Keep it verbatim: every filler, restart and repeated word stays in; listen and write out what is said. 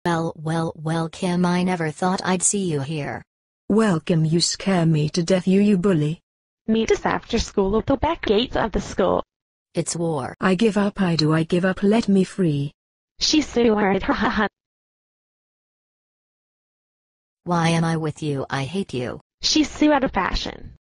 Well, well, well, Kim, I never thought I'd see you here. Welcome, you scare me to death, you you bully. Meet us after school at the back gates of the school. It's war. I give up, I do, I give up, let me free. She swore ha ha ha. Why am I with you? I hate you. She's so out of fashion.